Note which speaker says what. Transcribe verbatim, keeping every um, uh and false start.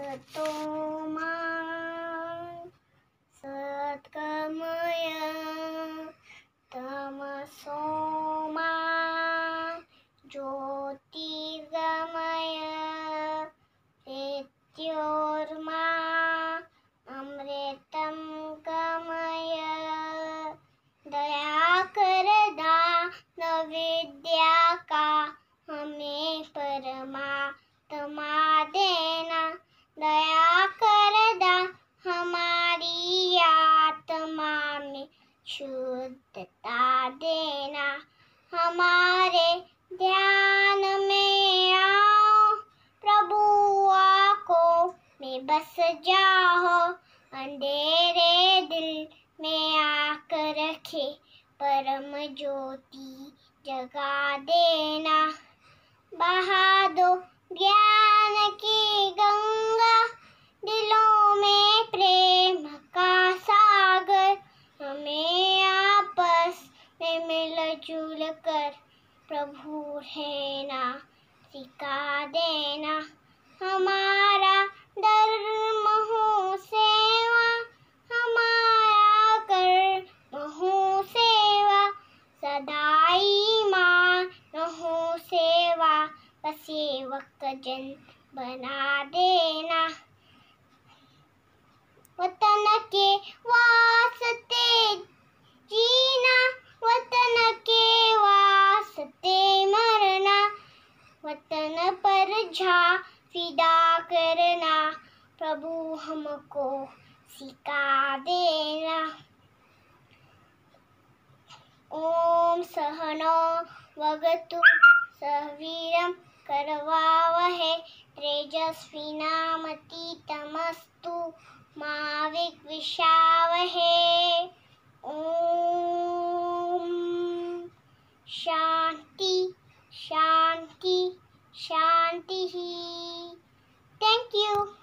Speaker 1: सतो मा सद्गमय तमसो मा ज्योतिर्गमय मृत्योर्मा अमृतं गमय। दया कर दान विद्या का हमें परमात्मा देना। दया कर दान हमारी आत्मा में शुद्धता देना। हमारे ध्यान में आओ प्रभु, आँखों में बस जाओ। अंधेरे दिल में आकर रखे परम ज्योति जगा देना। बहा दो ज्ञान की गंगा, दिलों में प्रेम का सागर। हमें आपस में मिलजुल कर प्रभु रहना सिखा देना। हमारा धर्म हो सेवा, हमारा कर्म हो सेवा। सदा ईमान हो सेवा, बस सेवक जन बना देना। वतन के वास्ते जीना, वतन के वास्ते मरना। वतन पर जा फिदा करना, प्रभु हमको सिखा देना। ओम सहनो भवतु सहवीरम करवावहै तेजस्विनामतीतमस्तु मा विद्विषावहै। ओम शांति शांति शांति। Thank you.